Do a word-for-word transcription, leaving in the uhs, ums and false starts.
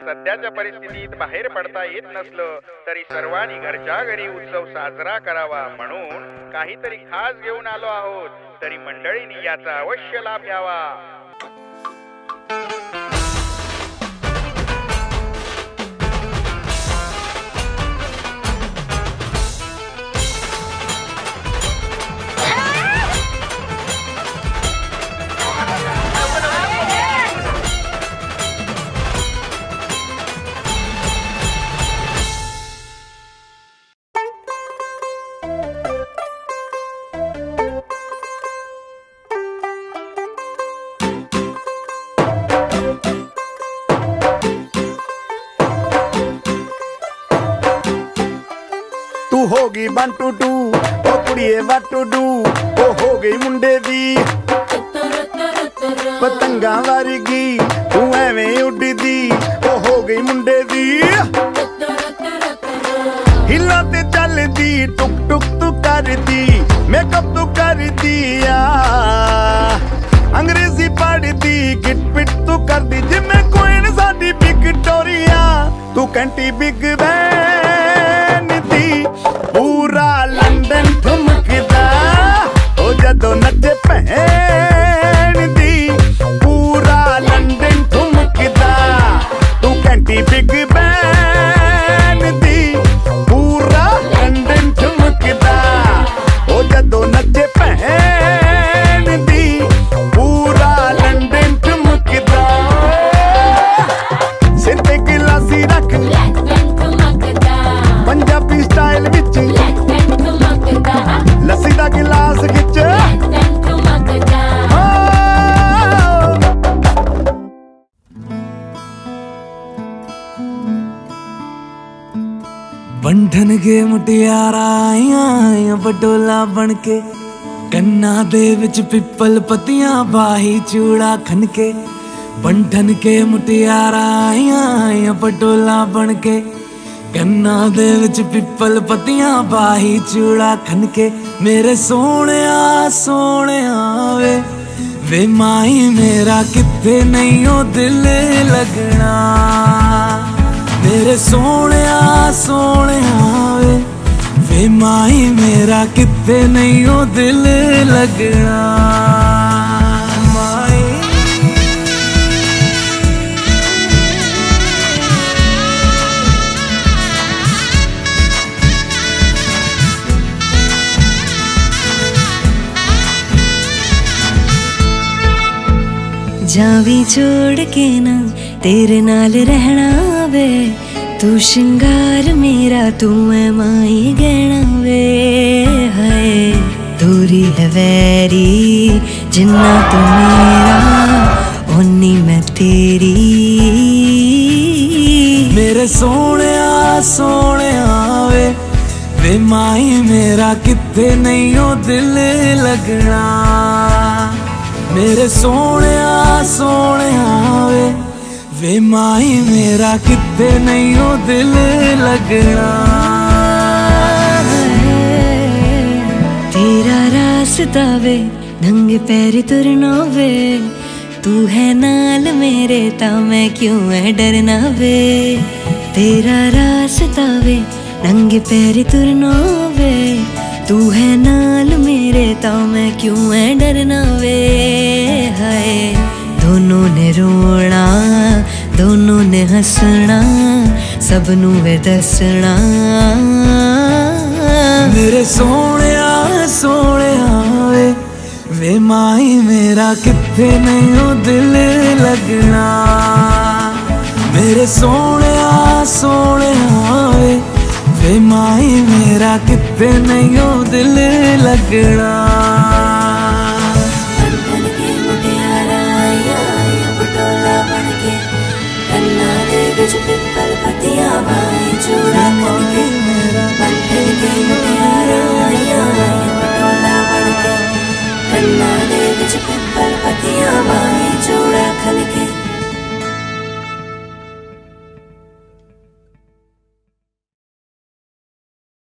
सध्याच्या परिस्थितीत बाहेर पडता येत नसलं तरी सर्वांनी घरच्या घरी उत्सव साजरा करावा म्हणून काहीतरी खास घेऊन आलो आहोत, तरी मंडळींनी याचा अवश्य लाभ घ्यावा। तू होगी वन टू टू ओ कुड़िए व्हाट टू डू, ओ हो गई मुंडे दी पतंगा वर्गी तू एवें उड़दी, ओ हो गई मुंडे दी हिला ते चलदी टुक टुक तू करदी, मेकअप तू करदी आ अंग्रेजी पढ़दी, गिट पिट तू करदी जिमें क्वीन साडी विक्टोरिया, तू कैंटी बिग बैन दी पूरा लंदन ठुमकदा, ओ जदों नचे भैन दी पूरा लंदन ठुमकदा, तू कैंटी बिग बैन दी पूरा लंदन ठुमकदा, ओ जदों नचे भैन दी पूरा लंदन ठुमकदा। सिर ते गिलासी रख पंजाबी स्टाइल विच लस्सी दा गिलास खिच बंधन के मुटियारा आइयां बटोला बनके, कन्ना दे विच पिपल पत्तियां बाही चूड़ा खनके, बंधन के मुटियारा आइयां बटोला बनके, कन्ना दे विच पिपल पत्तियां बाही चूड़ा खनके, मेरे सोहणिया सोहणिया वे वे माई मेरा किथे नहीं ओ दिल लगना, मेरे सोहणिया सोहणिया वे वे माई मेरा किथे नहीं ओ दिल लगना। जावी छोड़ के ना तेरे नाल रहना वे, तू श्रृंगार मेरा तू है माई गहना वे, हाय दूरी है वैरी जिन्ना तू मेरा ओनी मैं तेरी, मेरे सोहणिया सोहणिया वे वे माई मेरा किथे नहीं ओ दिल लगना, मेरे सोहणिया सोहणिया वे वे माई मेरा किथे नहीं ओ दिल लगना। तेरा रास्ता वे नंगे पैर तुरना वे, तू है नाल मेरे ता मैं क्यों है डरना वे, तेरा रास्ता वे नंगे पैर तुरना वे, तू है नाल मेरे ता मैं क्यों है डरना वे, हाय दोनों ने रोना दोनों ने हंसना सबनू वे दसना, मेरे सोहणिया सोहणिया वे वे माई मेरा किथे नहीं ओ दिल लगना, मेरे सोहणिया सोहणिया वे वे माई मेरा किथे नहीं ओ दिल लगना।